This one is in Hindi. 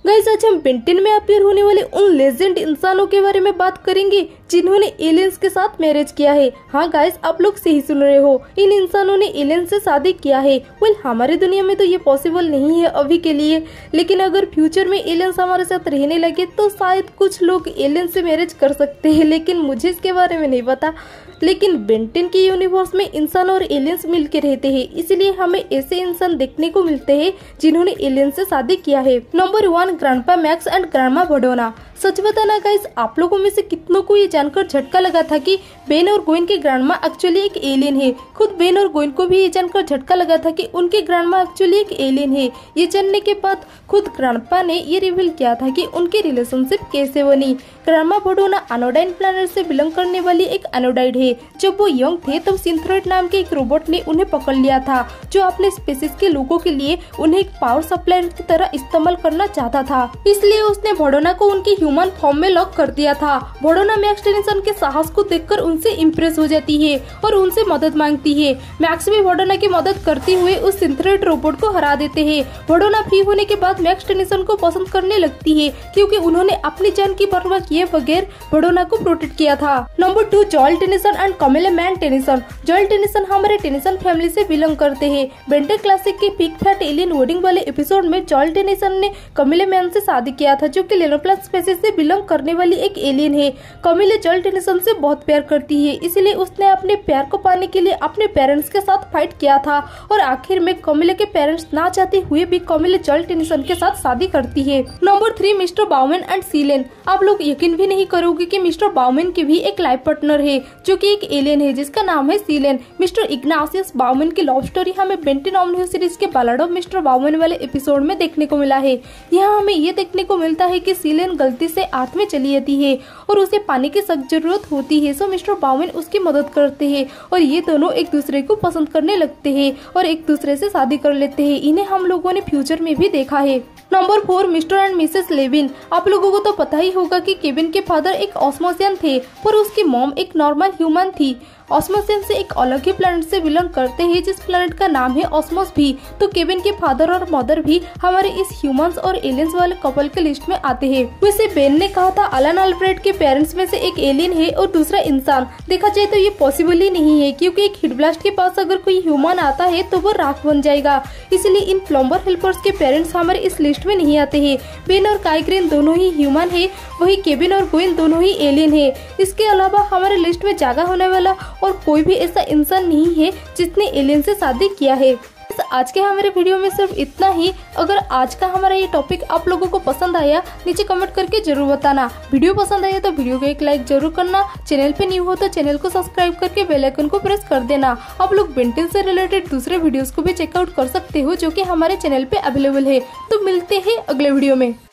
गाइस आज हम बेन 10 में अपीयर होने वाले उन लेजेंड इंसानों के बारे में बात करेंगे जिन्होंने एलियंस के साथ मैरिज किया है। हाँ गाइस आप लोग सही सुन रहे हो, इन इंसानों ने एलियंस से शादी किया है। वेल हमारे दुनिया में तो ये पॉसिबल नहीं है अभी के लिए, लेकिन अगर फ्यूचर में एलियंस हमारे साथ रहने लगे तो शायद कुछ लोग एलियंस से मैरिज कर सकते हैं, लेकिन मुझे इसके बारे में नहीं पता। लेकिन बेन 10 के यूनिवर्स में इंसान और एलियंस मिलकर रहते हैं, इसलिए हमें ऐसे इंसान देखने को मिलते हैं जिन्होंने एलियंस से शादी किया है। Number 1 grandpa Max and grandma Verdona. सच बताना गाइस आप लोगों में से कितनों को ये जानकर झटका लगा था कि बेन और गोइन के ग्रैंडमा एक्चुअली एक एलियन है। खुद बेन और गोइन को भी ये जानकर झटका लगा था कि उनके ग्रैंडमा एक्चुअली एक एलियन है। ये जानने के बाद खुद ग्रैंडपा ने ये रिवील किया था कि उनकी रिलेशनशिप कैसे बनी। ग्रैंडमा भडोना अनोडाइन प्लैनेट से बिलोंग करने वाली एक अनोडाइड है। जब वो यंग थे तब सिंथ्रोइड नाम के एक रोबोट ने उन्हें पकड़ लिया था, जो अपने स्पीशीज के लोगों के लिए उन्हें एक पावर सप्लायर की तरह इस्तेमाल करना चाहता था। इसलिए उसने भडोना को उनकी ह्यूमन फॉर्म में लॉक कर दिया था। भडोना मैक्स टेनिसन के साहस को देखकर उनसे इम्प्रेस हो जाती है और उनसे मदद मांगती है। मैक्स भी भडोना की मदद करते हुए उस सिंथ्रोइड रोबोट को हरा देते हैं। भडोना फ्री होने के बाद मैक्स टेनिसन को पसंद करने लगती है, क्योंकि उन्होंने अपनी जान की परवाह किए बगैर भडोना को प्रोटेक्ट किया था। Number 2 Joel Tennyson and Camille Mann Tennyson. Joel Tennyson हमारे टेनिसन फैमिली से बिलोंग करते हैं। बेन 10 क्लासिक के पिग फैट एलियन वेडिंग वाले एपिसोड में जॉयल टेनिसन ने कैमिला मैन से शादी किया था, जो कि लेनोप्लास्ट स्पीशीज से बिलोंग करने वाली एक एलियन है। कैमिला जॉयल टेनिसन से बहुत प्यार करती है, इसलिए उसने अपने प्यार को पाने के लिए अपने पेरेंट्स के साथ फाइट किया था और आखिर में कैमिला के पेरेंट्स ना चाहते हुए भी कैमिला जॉयल टेनिसन के साथ शादी करती है। Number 3 Mr Baumann and Seelen. आप लोग यकीन भी नहीं करोगे कि मिस्टर बाउमैन की भी एक लाइफ पार्टनर है, जो कि एक एलियन है जिसका नाम है सीलेन। मिस्टर इग्नासियस बाउमैन की लव स्टोरी हमें बेन 10 ओमनियो सीरीज के बैलेड ऑफ मिस्टर बाउमैन वाले एपिसोड में देखने को मिला है। यहाँ हमें ये देखने को मिलता है कि सीलेन गलती से अर्थ में चली जाती है और उसे पानी की सख्त जरूरत होती है, सो मिस्टर बाउमैन उसकी मदद करते हैं और ये दोनों एक दूसरे को पसंद करने लगते हैं और एक दूसरे से शादी कर लेते हैं। इन्हें हम लोगों ने फ्यूचर में भी देखा है। Number 4 Mr and Mrs Levin. आप लोगों को तो पता ही होगा कि केविन के फादर एक ऑस्मोसियन थे, पर उसकी मॉम एक नॉर्मल ह्यूमन थी। ऑस्मोसियन से एक अलग ही प्लैनेट से बिलोंग करते हैं, जिस प्लैनेट का नाम है ऑस्मोस भी। तो केविन के फादर और मदर भी हमारे इस ह्यूमंस और एलियंस वाले कपल के लिस्ट में आते हैं। वैसे बेन ने कहा था अलन अल्फ्रेड के पेरेंट्स में से एक एलियन है और दूसरा इंसान। देखा जाए तो ये पॉसिबल ही नहीं है, क्योंकि एक हिटब्लास्ट के पास अगर कोई ह्यूमन आता है तो वो राख बन जाएगा। इसलिए इन प्लम्बर हेल्पर्स के पेरेंट्स हमारे इस लिस्ट में नहीं आते हैं। बेन और काई ग्रेन दोनों ही ह्यूमन है, वही केविन और गोइन दोनों ही एलियन है। इसके अलावा हमारे लिस्ट में जगह होने वाला और कोई भी ऐसा इंसान नहीं है जिसने एलियन से शादी किया है। आज के हमारे वीडियो में सिर्फ इतना ही। अगर आज का हमारा ये टॉपिक आप लोगों को पसंद आया नीचे कमेंट करके जरूर बताना। वीडियो पसंद आया तो वीडियो को एक लाइक जरूर करना। चैनल पे न्यू हो तो चैनल को सब्सक्राइब करके बेल आइकन को प्रेस कर देना। आप लोग बेन 10 से रिलेटेड दूसरे वीडियोस को भी चेकआउट कर सकते हो, जो कि हमारे चैनल पे अवेलेबल है। तो मिलते हैं अगले वीडियो में।